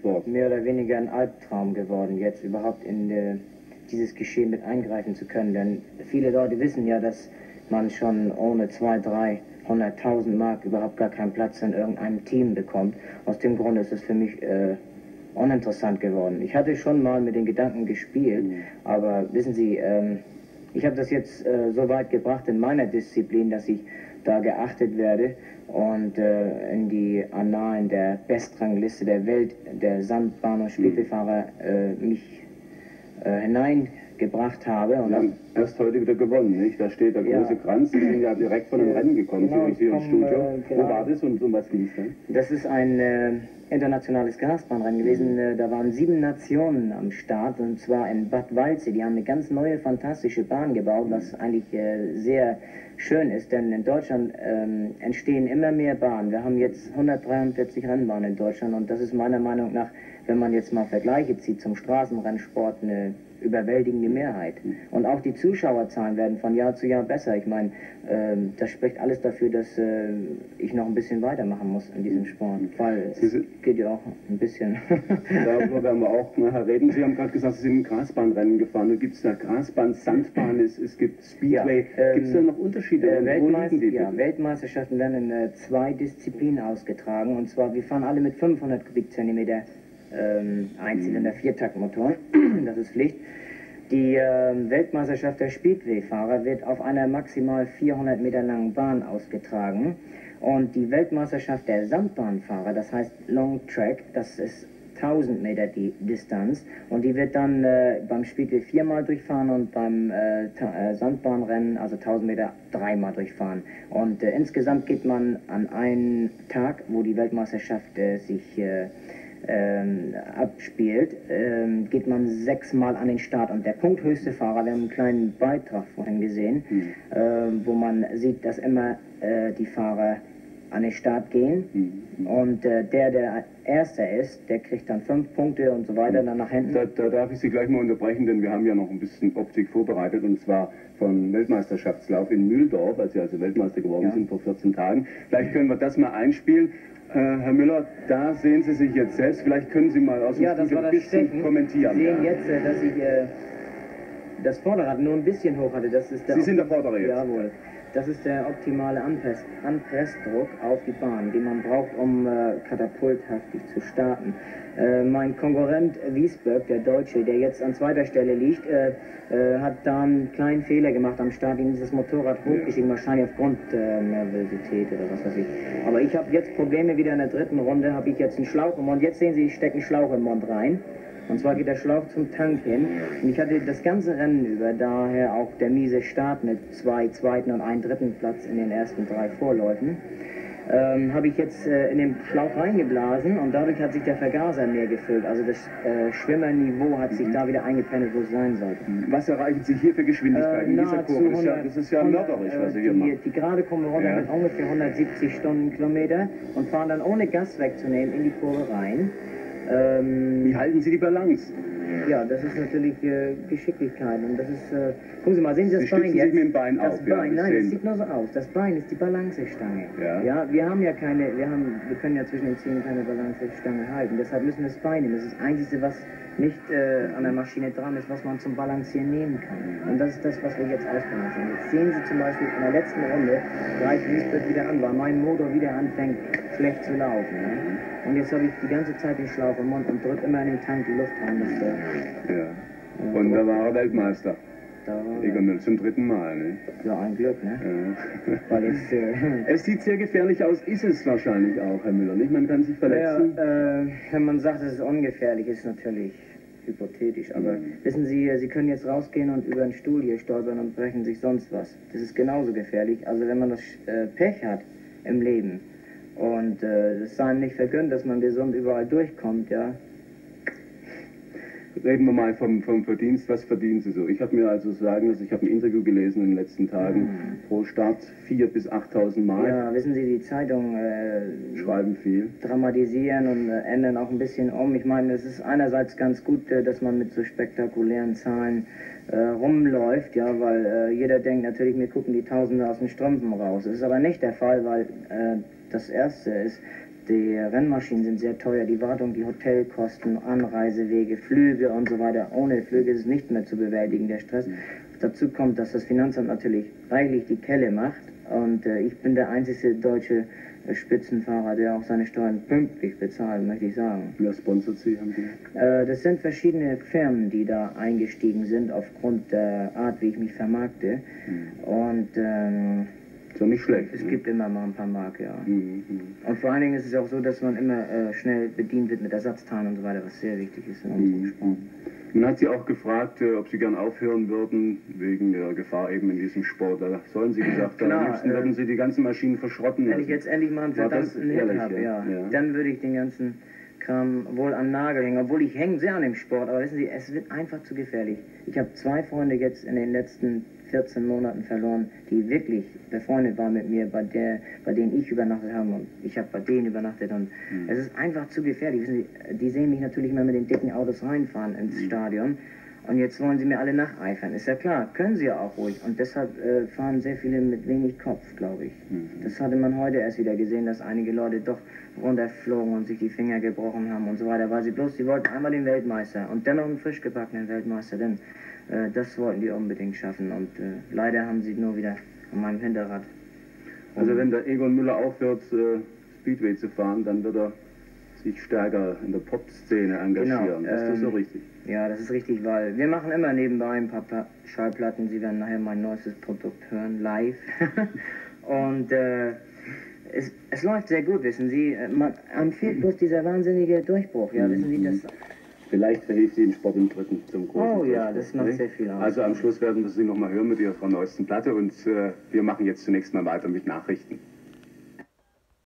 Sport. Mehr oder weniger ein Albtraum geworden, jetzt überhaupt in dieses Geschehen mit eingreifen zu können. Denn viele Leute wissen ja, dass man schon ohne 200.000, 300.000 Mark überhaupt gar keinen Platz in irgendeinem Team bekommt. Aus dem Grund ist es für mich uninteressant geworden. Ich hatte schon mal mit den Gedanken gespielt, aber wissen Sie, ich habe das jetzt so weit gebracht in meiner Disziplin, dass ich da geachtet werde und in die Annalen der Bestrangliste der Welt der Sandbahn- und Speedwayfahrer mich hineingebracht habe. Und Sie haben erst heute wieder gewonnen, nicht? Da steht der große Kranz, Sie sind ja direkt von dem Rennen gekommen, genau, hier ins Studio. Wo genau. war das und um was ging es denn? Das ist ein internationales Grasbahnrennen gewesen. Da waren 7 Nationen am Start, und zwar in Bad Waldsee. Die haben eine ganz neue, fantastische Bahn gebaut, was eigentlich sehr schön ist, denn in Deutschland entstehen immer mehr Bahnen. Wir haben jetzt 143 Rennbahnen in Deutschland, und das ist meiner Meinung nach, wenn man jetzt mal Vergleiche zieht zum Straßenrennsport, eine überwältigende Mehrheit. Und auch die Zuschauerzahlen werden von Jahr zu Jahr besser. Ich meine, das spricht alles dafür, dass ich noch ein bisschen weitermachen muss in diesem Sport, weil es geht ja auch ein bisschen. Darüber werden wir auch nachher reden. Sie haben gerade gesagt, Sie sind in Grasbahnrennen gefahren. Da gibt es da Grasbahn, Sandbahn, es gibt Speedway. Ja, gibt es da noch Unterschiede? Weltmeisterschaften werden in 2 Disziplinen ausgetragen. Und zwar, wir fahren alle mit 500 Kubikzentimeter Einzylinder Viertaktmotor. Das ist Pflicht. Die Weltmeisterschaft der Speedway-Fahrer wird auf einer maximal 400 Meter langen Bahn ausgetragen. Und die Weltmeisterschaft der Sandbahnfahrer, das heißt Long Track, das ist 1000 Meter die Distanz. Und die wird dann beim Speedway 4-mal durchfahren und beim Sandbahnrennen, also 1000 Meter, 3-mal durchfahren. Und insgesamt geht man an einen Tag, wo die Weltmeisterschaft sich abspielt, geht man 6-mal an den Start, und der punkthöchste Fahrer, wir haben einen kleinen Beitrag vorhin gesehen, wo man sieht, dass immer die Fahrer an den Start gehen, und der Erster ist, der kriegt dann 5 Punkte und so weiter, dann nach hinten. Da darf ich Sie gleich mal unterbrechen, denn wir haben ja noch ein bisschen Optik vorbereitet, und zwar von Weltmeisterschaftslauf in Mühldorf, als Sie also Weltmeister geworden sind vor 14 Tagen. Vielleicht können wir das mal einspielen. Herr Müller, da sehen Sie sich jetzt selbst. Vielleicht können Sie mal aus dem Studio ein bisschen kommentieren. Sie sehen jetzt, dass ich das Vorderrad nur ein bisschen hoch hatte. Das ist der Sie sind der Vordere jetzt? Jawohl. Das ist der optimale Anpressdruck auf die Bahn, den man braucht, um katapulthaftig zu starten. Mein Konkurrent Wiesberg, der Deutsche, der jetzt an 2. Stelle liegt, hat da einen kleinen Fehler gemacht am Start, ihm ist das Motorrad hochgestiegen, wahrscheinlich aufgrund Nervosität oder was weiß ich. Aber ich habe jetzt Probleme, wieder in der 3. Runde habe ich jetzt einen Schlauch im Mund. Jetzt sehen Sie, ich stecke einen Schlauch im Mund rein. Und zwar geht der Schlauch zum Tank hin. Und ich hatte das ganze Rennen über, daher auch der miese Start mit 2 zweiten und 1 dritten Platz in den ersten 3 Vorläufen. Habe ich jetzt in den Schlauch reingeblasen, und dadurch hat sich der Vergaser mehr gefüllt. Also das Schwimmerniveau hat sich da wieder eingependelt, wo es sein sollte. Was erreichen Sie hier für Geschwindigkeiten in dieser Kurve? Das ist ja mörderisch, was Sie hier machen. Die gerade kommen runter mit ungefähr 170 Stundenkilometer und fahren dann ohne Gas wegzunehmen in die Kurve rein. Wie halten Sie die Balance? Ja, das ist natürlich Geschickkeit, und das ist, gucken Sie mal, sehen Sie das Sie Bein stützen jetzt? sich mit dem Bein das auf, Bein, ja, nein, das sieht nur so aus. Das Bein ist die Balancestange. Ja, wir haben ja keine, wir können ja zwischen den Zehen keine Balancestange halten. Deshalb müssen wir das Bein nehmen. Das ist das Einzige, was nicht an der Maschine dran ist, was man zum Balancieren nehmen kann. Und das ist das, was wir jetzt ausbalancieren. Jetzt sehen Sie zum Beispiel in der letzten Runde, greift Wiesberg wieder an, weil mein Motor wieder anfängt schlecht zu laufen. Ne? Und jetzt habe ich die ganze Zeit den Schlauch im Mund und drücke immer in den Tank die Luft rein. Wunderbarer Weltmeister. Egon Müller zum 3. Mal, ne? Ja, ein Glück, ne? Ja. Weil jetzt, es sieht sehr gefährlich aus, ist es wahrscheinlich auch, Herr Müller, nicht? Man kann sich verletzen. Ja, wenn man sagt, dass es ungefährlich ist, natürlich hypothetisch. Aber wissen Sie, Sie können jetzt rausgehen und über einen Stuhl hier stolpern und brechen sich sonst was. Das ist genauso gefährlich. Also wenn man das Pech hat im Leben und es sei einem nicht vergönnt, dass man gesund überall durchkommt, ja. Reden wir mal vom Verdienst. Was verdienen Sie so? Ich habe mir also sagen lassen, ich habe ein Interview gelesen in den letzten Tagen, pro Start 4.000 bis 8.000 Mark. Ja, wissen Sie, die Zeitungen schreiben viel. Dramatisieren und ändern auch ein bisschen um. Ich meine, es ist einerseits ganz gut, dass man mit so spektakulären Zahlen rumläuft, ja, weil jeder denkt natürlich, mir gucken die Tausende aus den Strümpfen raus. Das ist aber nicht der Fall, weil das Erste ist, die Rennmaschinen sind sehr teuer, die Wartung, die Hotelkosten, Anreisewege, Flüge und so weiter. Ohne Flüge ist es nicht mehr zu bewältigen, der Stress. Dazu kommt, dass das Finanzamt natürlich reichlich die Kelle macht und ich bin der einzige deutsche Spitzenfahrer, der auch seine Steuern pünktlich bezahlt, möchte ich sagen. Wer sponsert Sie, haben Sie? Das sind verschiedene Firmen, die da eingestiegen sind aufgrund der Art, wie ich mich vermarkte. Und ist doch nicht schlecht. es gibt immer mal ein paar Mark, ja. Und vor allen Dingen ist es auch so, dass man immer schnell bedient wird mit Ersatzteilen und so weiter, was sehr wichtig ist in unserem Sport. Man hat Sie auch gefragt, ob Sie gern aufhören würden, wegen der Gefahr eben in diesem Sport. Da sollen Sie gesagt haben, am liebsten würden Sie die ganzen Maschinen verschrotten. Wenn ich jetzt endlich mal einen verdammten Hit habe, ja, dann würde ich den ganzen Kram wohl an den Nagel hängen. Obwohl ich hänge sehr an dem Sport, aber wissen Sie, es wird einfach zu gefährlich. Ich habe 2 Freunde jetzt in den letzten 14 Monaten verloren, die wirklich befreundet waren mit mir, bei denen ich übernachtet habe und ich habe bei denen übernachtet und es ist einfach zu gefährlich. Wissen Sie, die sehen mich natürlich immer mit den dicken Autos reinfahren ins Stadion und jetzt wollen sie mir alle nacheifern. Ist ja klar, können sie ja auch ruhig und deshalb fahren sehr viele mit wenig Kopf, glaube ich. Das hatte man heute erst wieder gesehen, dass einige Leute doch runterflogen und sich die Finger gebrochen haben und so weiter, weil sie wollten einmal den Weltmeister und dennoch einen frisch gebackenen Weltmeister, denn das wollten die unbedingt schaffen und leider haben sie nur wieder an meinem Hinterrad. Also wenn der Egon Müller aufhört, Speedway zu fahren, dann wird er sich stärker in der Pop-Szene engagieren. Genau, ist das so richtig? Ja, das ist richtig, weil wir machen immer nebenbei ein paar Schallplatten. Sie werden nachher mein neuestes Produkt hören, live. Und es läuft sehr gut, wissen Sie. Einem fehlt bloß dieser wahnsinnige Durchbruch, ja, wissen Sie, das... Vielleicht verhilft Ihnen Sport im Dritten zum großen Oh ja, Durchbruch, das macht sehr viel aus. Also am Schluss werden wir Sie noch mal hören mit Ihrer neuesten Platte und wir machen jetzt zunächst mal weiter mit Nachrichten.